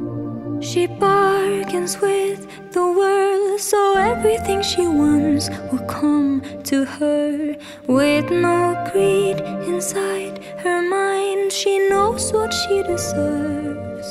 She bargains with the world, so everything she wants will come to her. With no greed inside her mind, she knows what she deserves.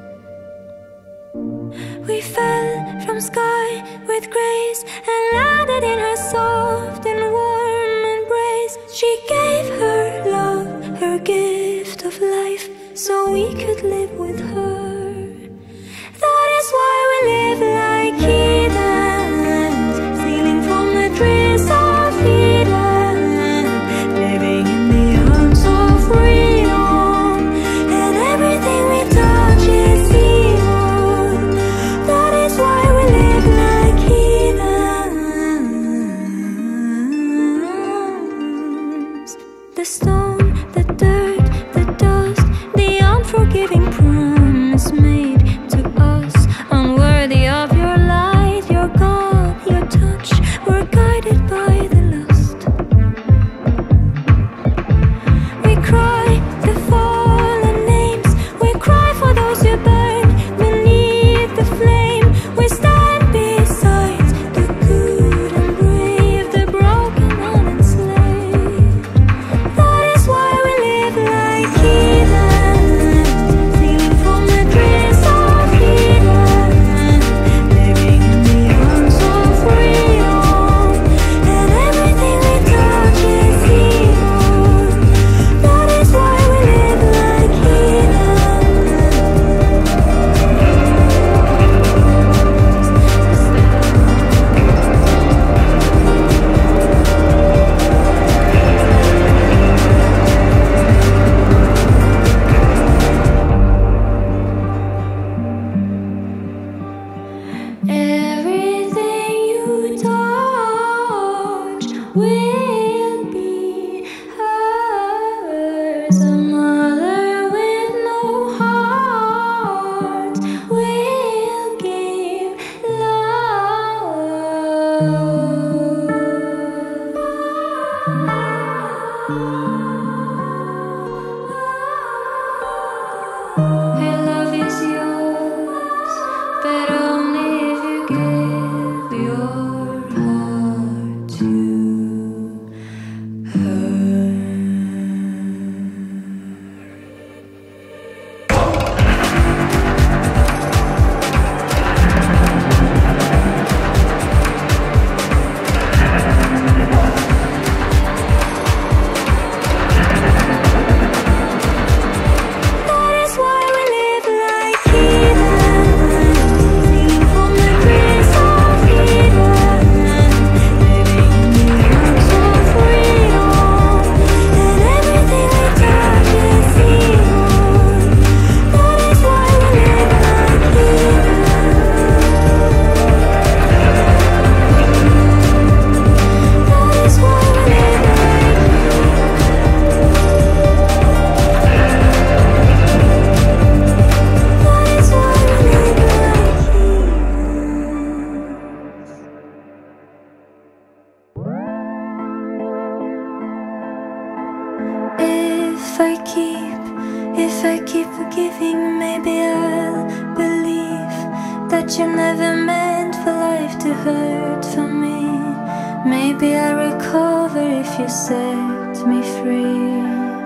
We fell from sky with grace and landed in her soft and warm embrace. She gave her love, her gift of life, so we could live with her. That is why we live like heathens, stealing from the trees of Eden, living in the arms of freedom, and everything we touch is evil. That is why we live like heathens. The stone, the dirt, the dust, the unforgiving promise made to us, unworthy of your light, your God, your touch. We're guided by the lust. We cry the fallen names, we cry for those who burn beneath the flame. We stand beside the good and brave, the broken and enslaved. That is why we live like heathens, stealing from the trees of Eden, living in the arms of freedom, and everything we touch is evil. That is why we live like everything you touch will be hers. A mother with no heart will give love. Her love is yours, but only if you give your heart to her. That is why we live like heathens, stealing from the trees of Eden, living in the arms of freedom, and everything we touch is evil. That is why we live like heathens. That is why we live like That is why we live like If I keep forgiving, maybe I'll believe that you never meant for life to hurt for me. Maybe I'll recover if you set me free.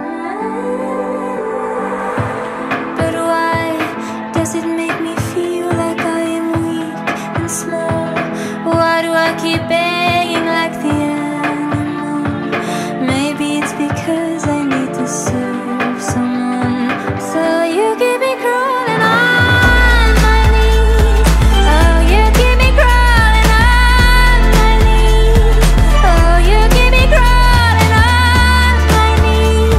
But why does it make me feel like I am weak and small? Why do I keep begging like the animal? Maybe it's because I need to serve someone. So you keep me crawling on my knees. Oh, you keep me crawling on my knees. Oh, you keep me crawling on my knees.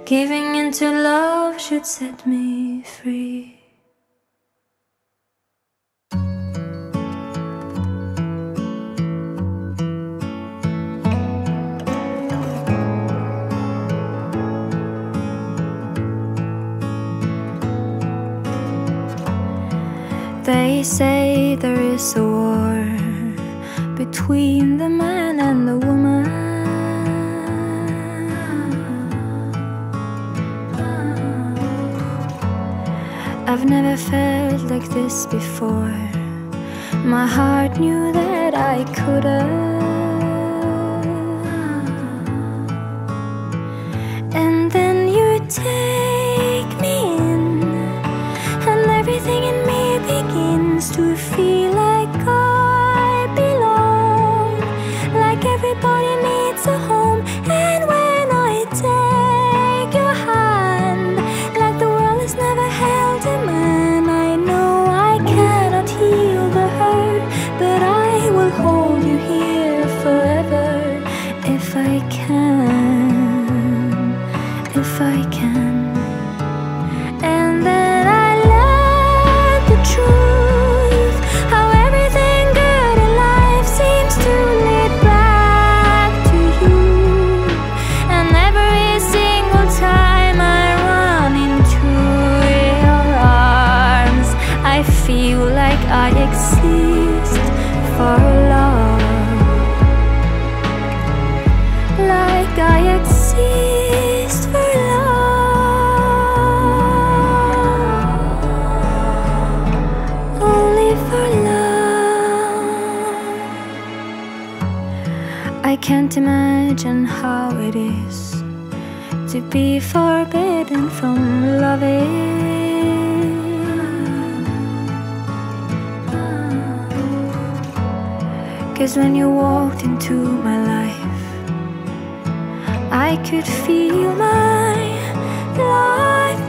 Giving into love should set me free. They say there is a war between the man and the woman. I've never felt like this before. My heart knew that I couldn't. And then you take me in, and everything in me begins to feel like I belong, like everybody needs a home. And when I take your hand, like the world has never held a man, I know I cannot heal the hurt, but I will hold you here forever if I can, if I can. And then I learned the truth, how everything good in life seems to lead back to you. And every single time I run into your arms, I feel like I exist for love, like I exist for love, only for love. I can't imagine how it is to be forbidden from loving. 'Cause when you walked into my life, I could feel my life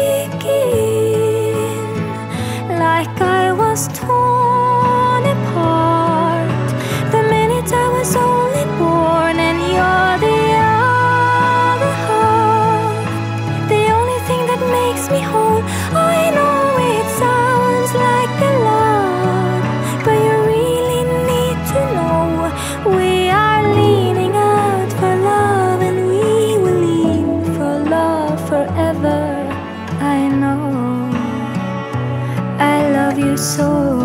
begin, like I was torn apart the minute I was only born. And you're the other half, the only thing that makes me whole. I know it sounds like a lot, but you really need to know we are leaning out for love, and we will lean for love forever. I know I love you so.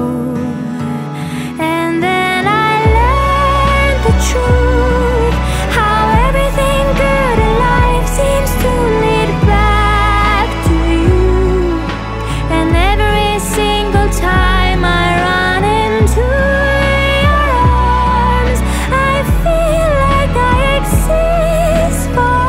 And then I learned the truth, how everything good in life seems to lead back to you. And every single time I run into your arms, I feel like I exist for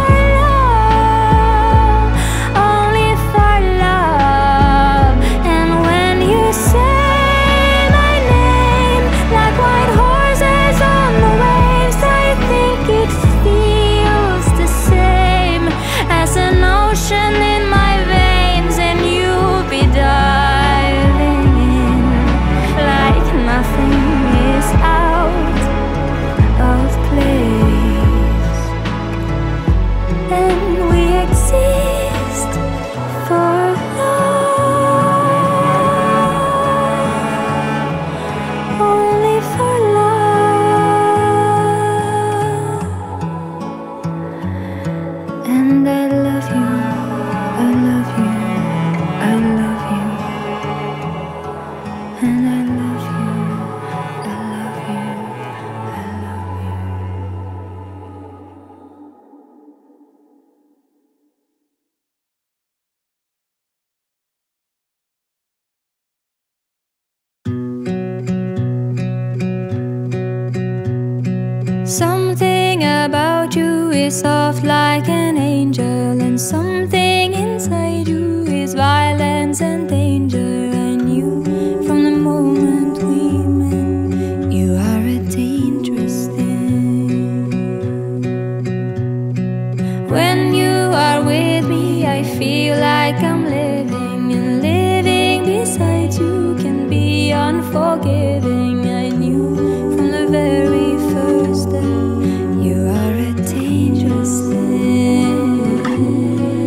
love, only for love. And when you say my name, like white horses on the waves, I think it feels the same as an ocean in my veins. And you'll be diving in like nothing is out of place. And we exist for love, only for love. And I love you, I love you, I love you. And I love you, I love you, I love you. Something about you is soft like an angel, and something inside you is violence and danger. I knew from the moment we met you are a dangerous thing. When you are with me, I feel like I'm living, and living beside you can be unforgiving. I knew from the very first day you are a dangerous thing.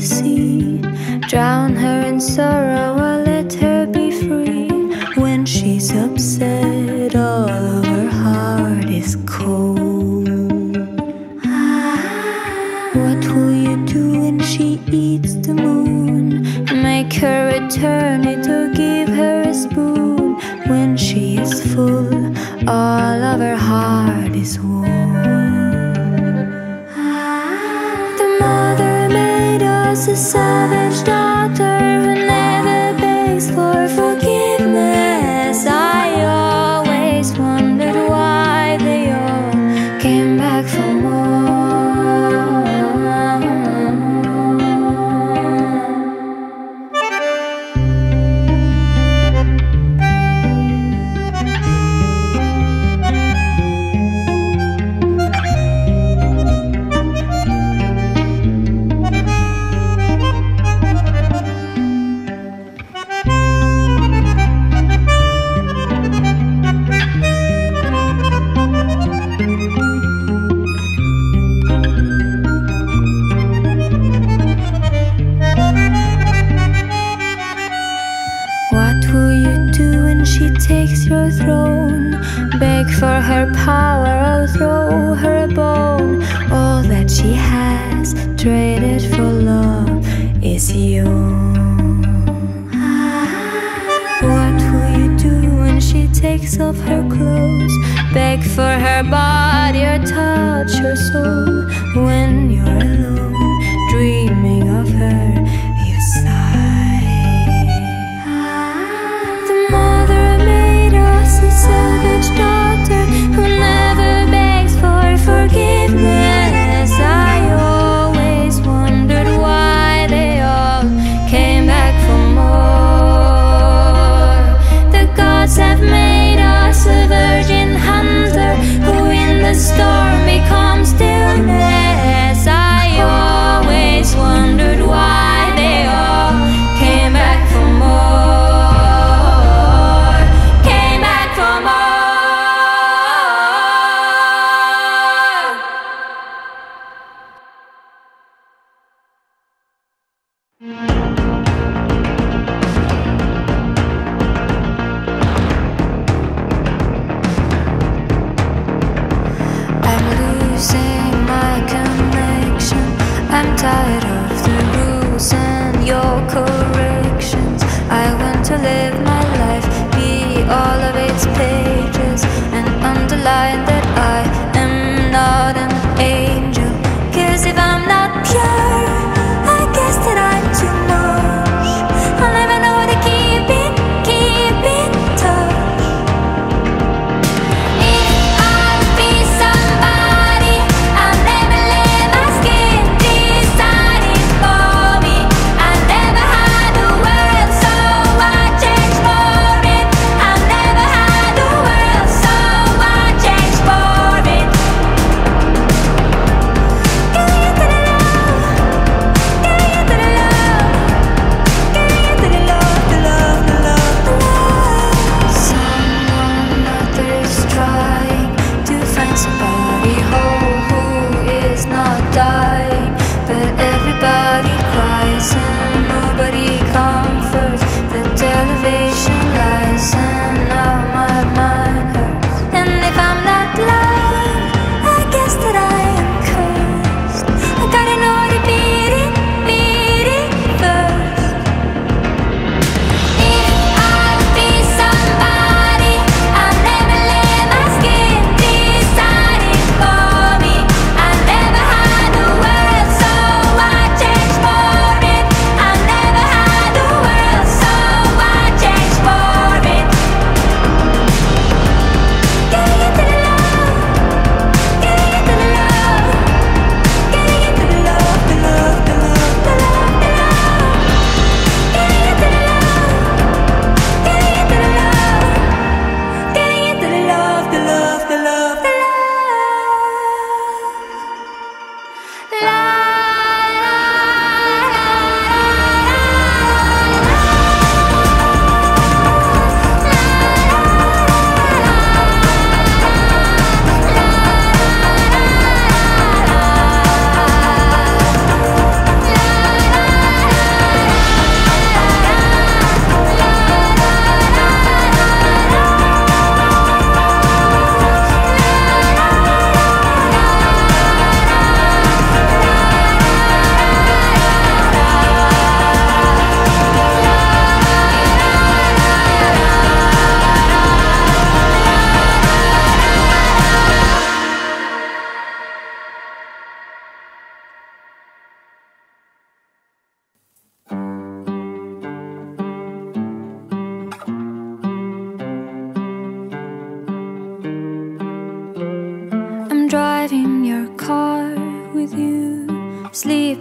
sea. Drown her in sorrow or let her be free. When she's upset, all of her heart is cold. What will you do when she eats the moon? Make her return it or give her a spoon. When she is full, all of her heart is warm. The mother made us a savage daughter who never begs for forgiveness. I always wondered why they all came back for more. Takes your throne, beg for her power or throw her a bone. All that she has traded for love is yours. What will you do when she takes off her clothes? Beg for her body or touch her soul. When you're alone, dreaming of her, you sigh. The mother made us a savage daughter who never begs for forgiveness. I always wondered why they all came back for more. The gods have made us a virgin hunter who in the storm becomes stillness. I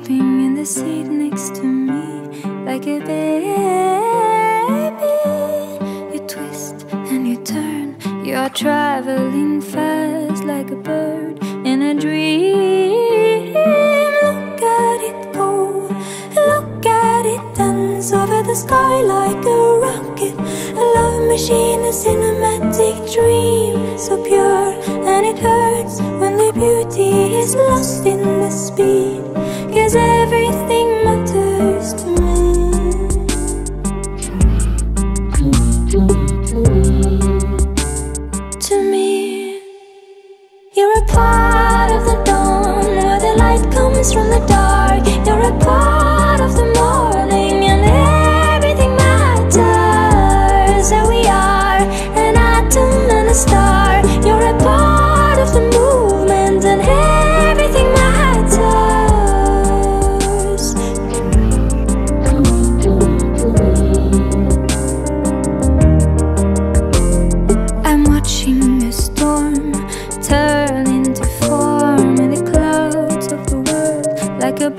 sleeping in the seat next to me like a baby. You twist and you turn, you are traveling fast like a bird in a dream. Look at it go, look at it dance over the sky like a rocket. A love machine, a cinematic dream, so pure and it hurts when the beauty is lost in the speed. 'Cause everything matters to me. To me, you're a part of the dawn where the light comes from the dark. You're a part of the morning and everything matters. And we are an atom and a star. You're a part of the movement and everything matters. I'm watching a storm turn into form in the clouds of the world like a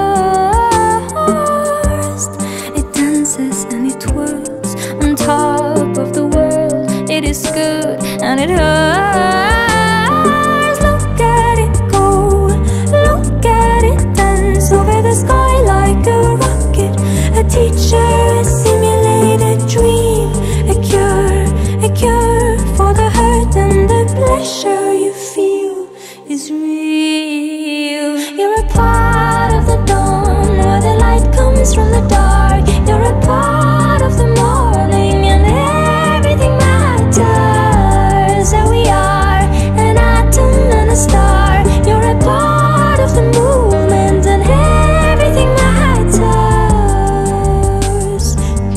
burst. It dances and it twirls on top of the world. It is good and it hurts. Look at it go, look at it dance over the sky like a rocket. A teacher, a simulated dream, a cure for the hurt and the pleasure you feel is real. You're a part of the dawn where the light comes from the dark. You're a part of the morning and everything matters. And we are an atom and a star. You're a part of the movement and everything matters.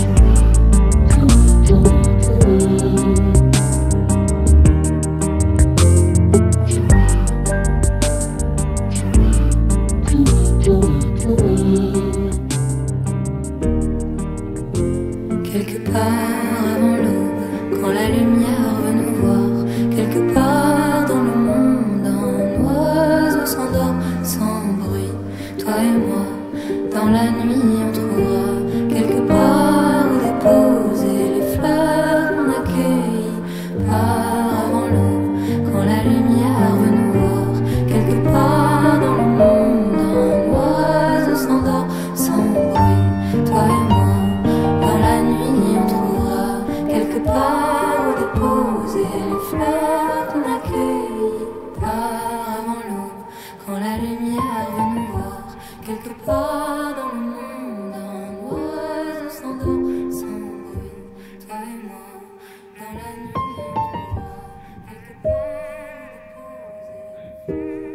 Quelque part avant l'aube, quand la lumière veut nous voir, quelque part dans le monde, un oiseau s'endort sans bruit. Toi et moi, dans la nuit, on trouvera quelque part où déposer les fleurs qu'on accueille. Part avant l'aube, quand la lumière veut nous voir, quelque part dans le monde, un oiseau s'endort sans bruit. Toi et moi, dans la nuit, on trouvera quelque part où déposer les fleurs qu'on accueille. Part avant l'aube, quand la lumière veut nous voir, quelque part dans le monde, un oiseau s'endort sans bruit. Toi et moi, dans la nuit, on trouvera quelque part où déposer les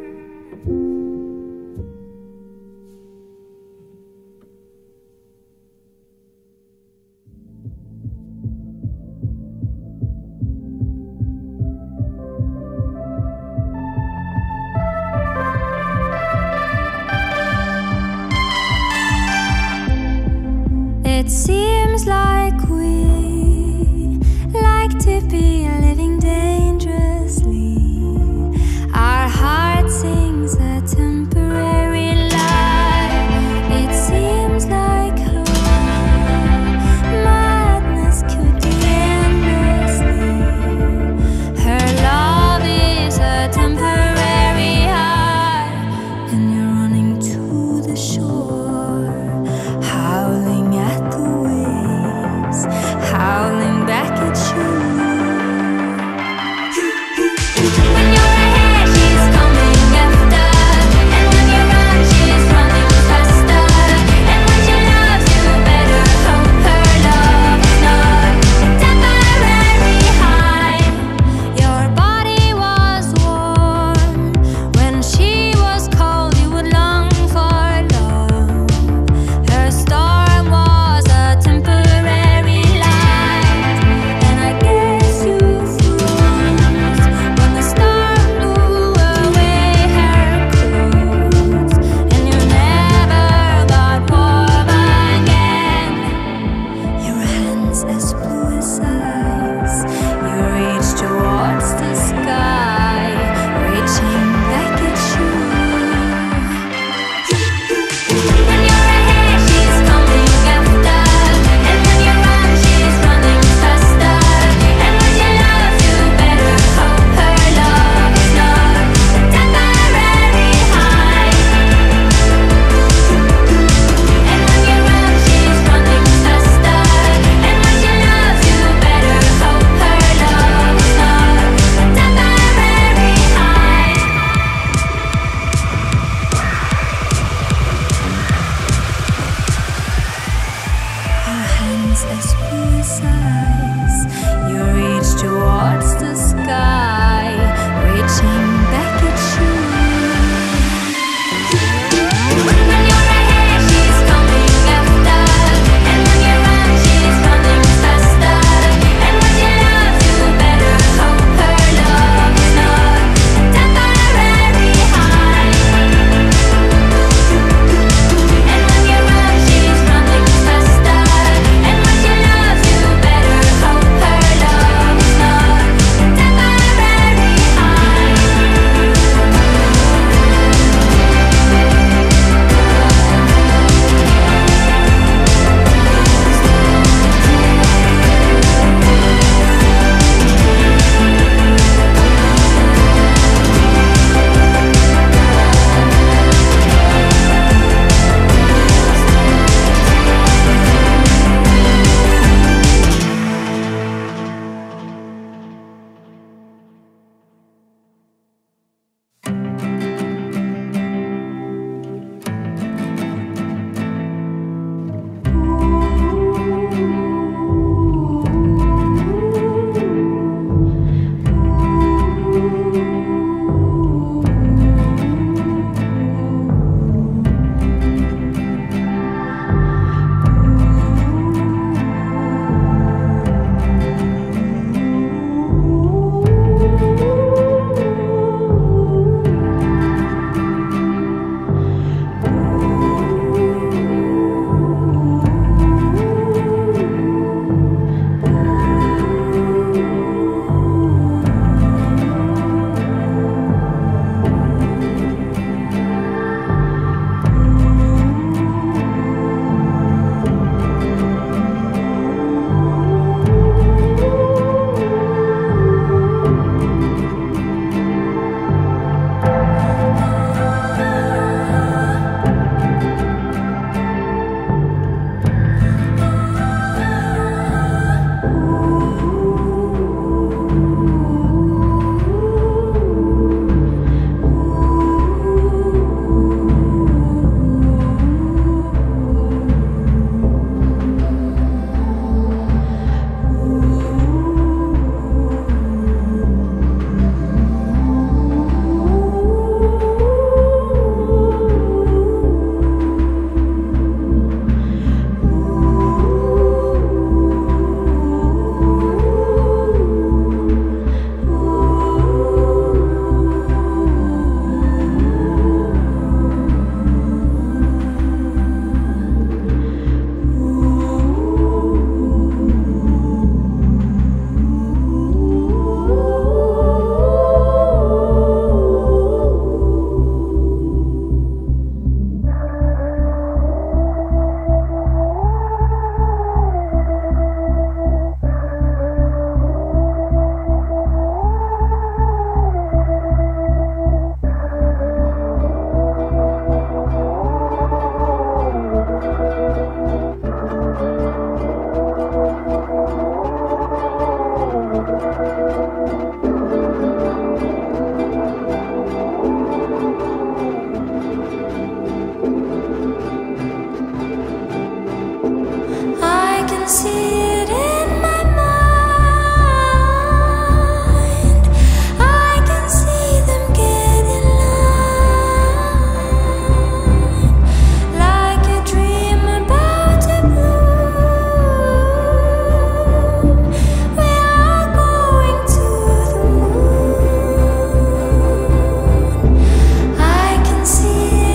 It seems like we like to be living dangerously. Our heart sings a temporary lie. It seems like her madness could be endlessly. Her love is a temporary high, and you're running to the shore, howling at the waves, howling back at you. oceans as blue as eyes. You reach towards the sky, reaching back at you. When you're ahead, she's coming after, and when you run, she's running faster. And when you love, you better hope her love is not temporary high. And when you run, she's running faster. And when you love, you better hope her love is not temporary high.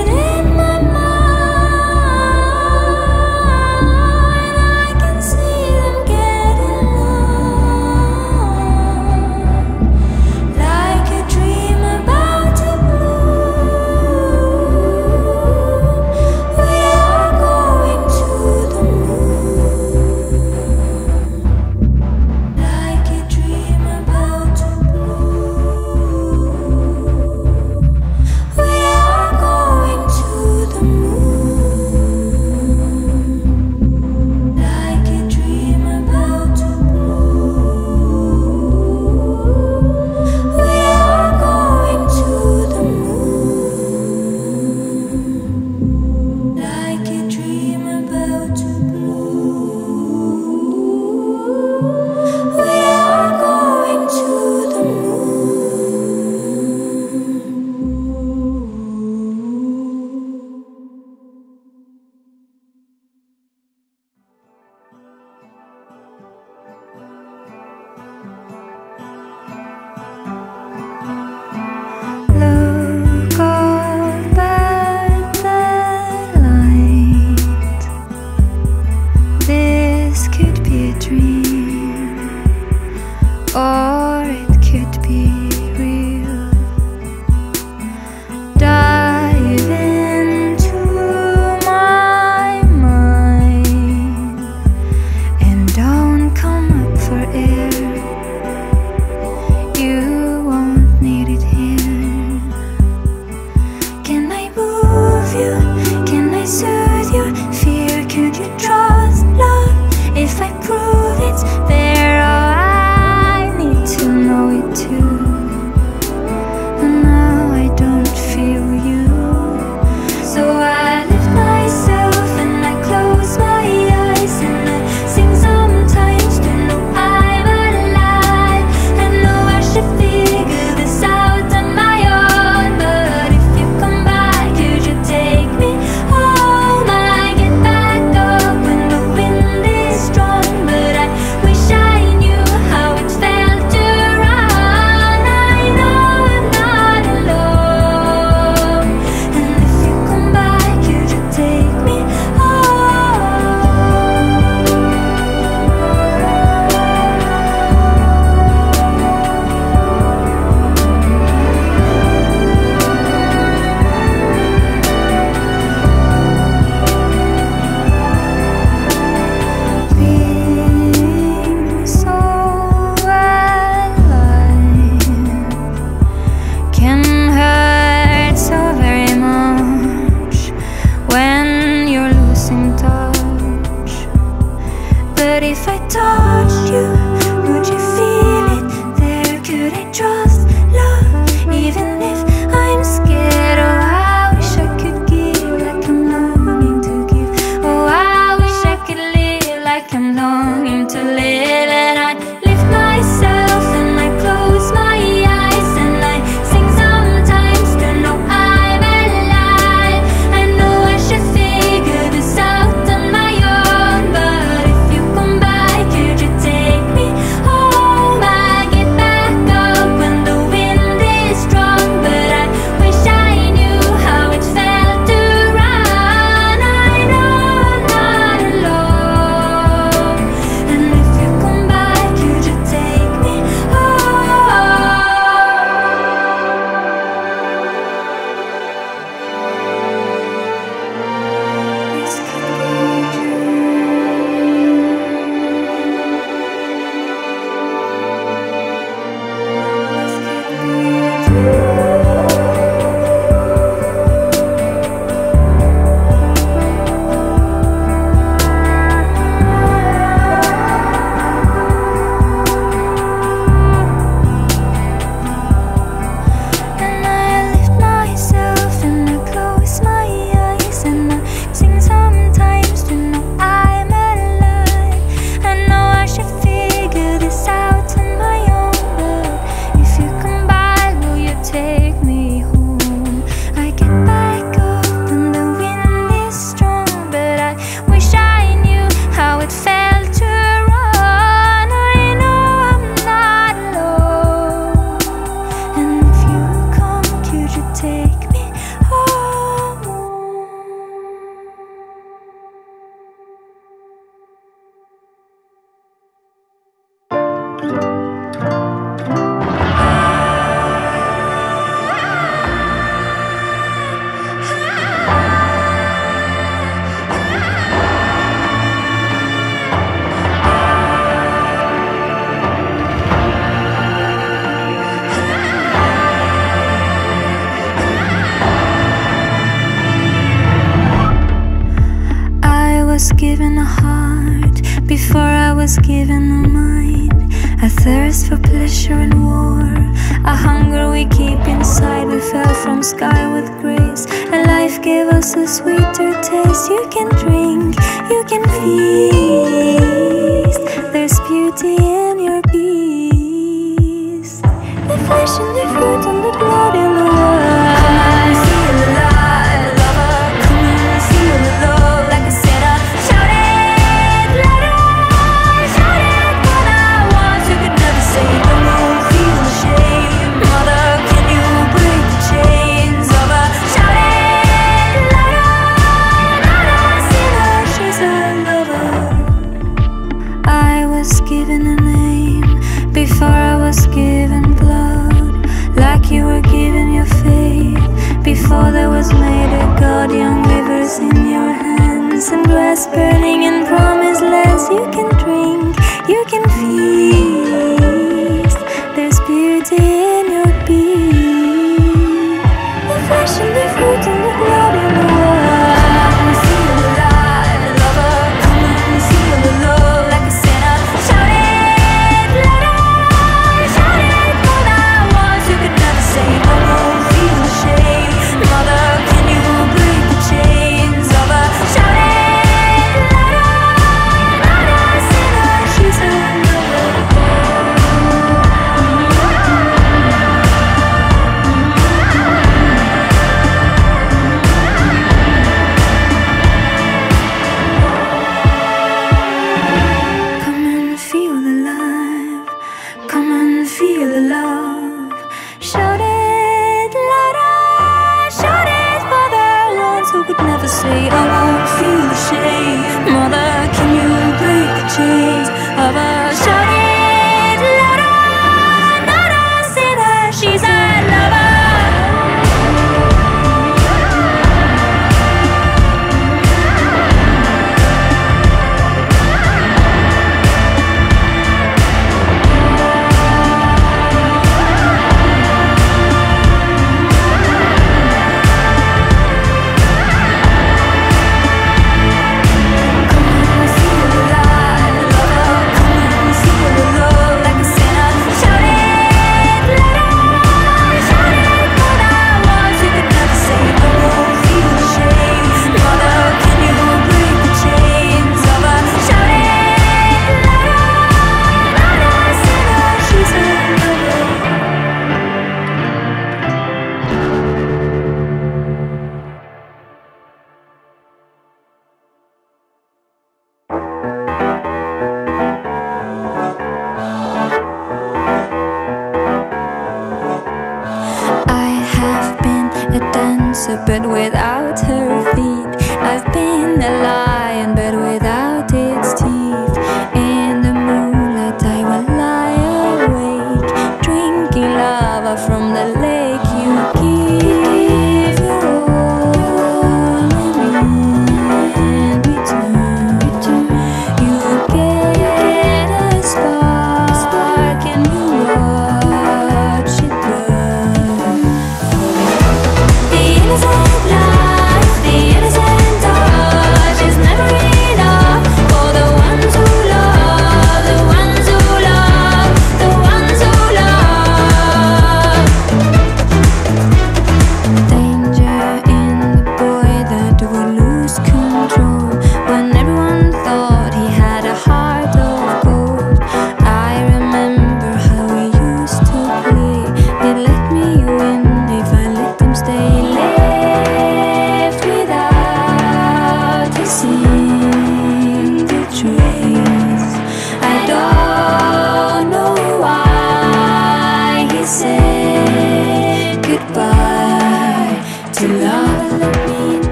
See or it could be real. Dive into my mind and don't come up for air. You won't need it here. Can I move you? Can I soothe your fear? Could you trust love if I prove it's there? Oh, I need to know it too. And now I don't feel you. So I lift myself and I close my eyes and I sing sometimes to know I'm alive. I know I should figure this out on my own, but if you come back, could you take me home? I get back up when the wind is strong, but I wish I knew how it felt to run. I know I'm not alone, and if you come back, could you take me being so alive can hurt so very much when you're losing touch. But if I touched you, would you feel it there? Could I trust love even if I'm scared? Oh, I wish I could give like I'm longing to give. Oh, I wish I could live like I'm longing to live. And I lift myself and I close my eyes and I sing sometimes to know I'm alive. I know I should figure this out on my own, but if you come back, could you take me home? I get back up when the wind is strong, but I wish I knew how it felt to run. I know I'm not alone, and if you come back, could you take me home? This could be And I lift myself and I close my eyes and I sing sometimes to know I'm alive. I know I should figure this out on my own, but if you come back, will you take me home? I get back up when the wind is strong, but I wish I knew how it felt to run. I know I'm not alone, and if you come, could you take me home? I was given a heart before I was given a mind. A thirst for pleasure and war, a hunger we keep inside. We fell from sky with grace, and life gave us a sweeter taste. You can drink, you can feast. There's beauty in your beast. The flesh and the fruit and the blood in the world. Feel alive, lover. Come and feel the love. Like I said, I shout it louder. Shout it what I want. You could never say no. Feel the shame, mother. Can you break the chains of a shout it louder? Louder, sinner, she's a lover. I was given a name before was given blood, like you were given your faith. Before there was made a god, young rivers in your hands, and glass burning and promiseless. You can drink, you can feast. There's beauty in your being, the flesh and the fruit and the blood in the world. We feel alive, lover, come and feel the love like a sinner. Shout it louder, shout it for the ones who could never say I won't feel ashamed. Mother, can you break the chains of a shout it louder, sinner, she's a lover. Come and feel the life, come and feel the love. Shout it louder, shout it for the ones who could never say I won't feel ashamed. Mother, can you break the chains of a shout it louder, louder, say that she's a lover. Come and feel alive,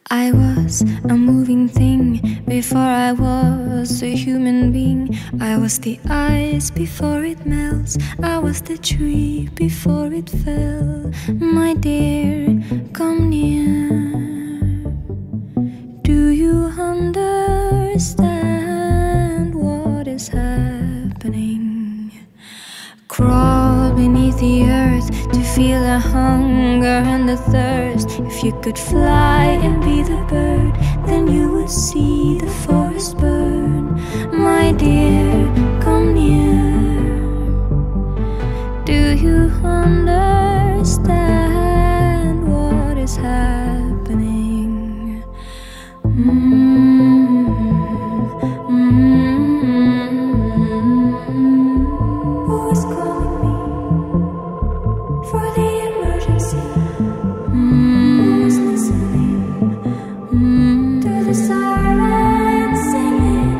I was a moving thing before I was a human being. I was the ice before it melts. I was the tree before it fell. My dear, come near. Do you understand what is happening? Crawl beneath the earth to feel the hunger and the thirst. If you could fly and be the bird, then you would see the forest burn. My dear, come near. Do you understand what is happening? Who is calling me for the emergency? Who is listening to the silence singing?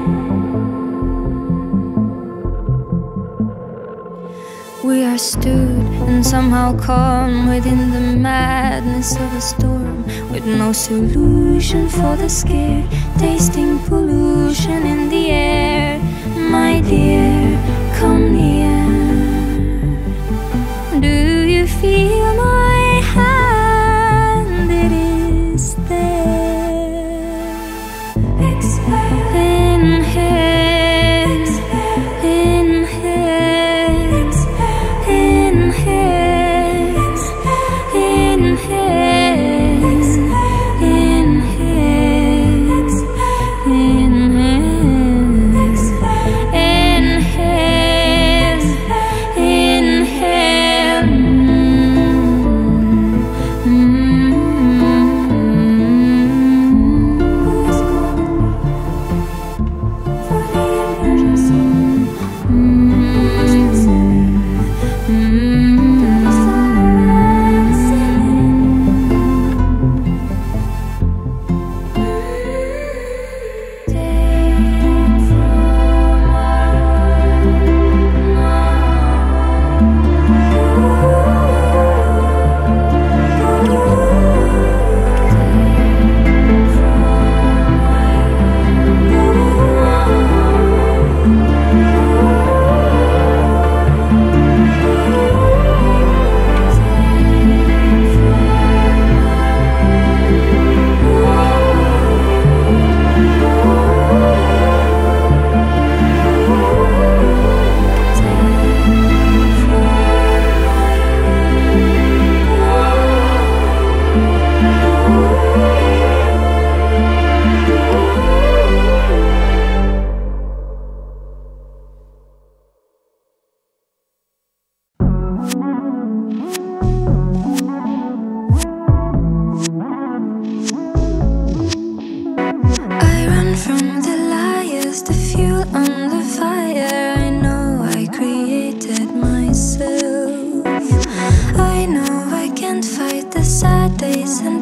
We are stood and somehow calm within the madness of a storm, with no solution for the scare, tasting pollution in the air. My dear, come near. Do you feel my hand? It is there. Exhale. Inhale. Inhale. Inhale. Days and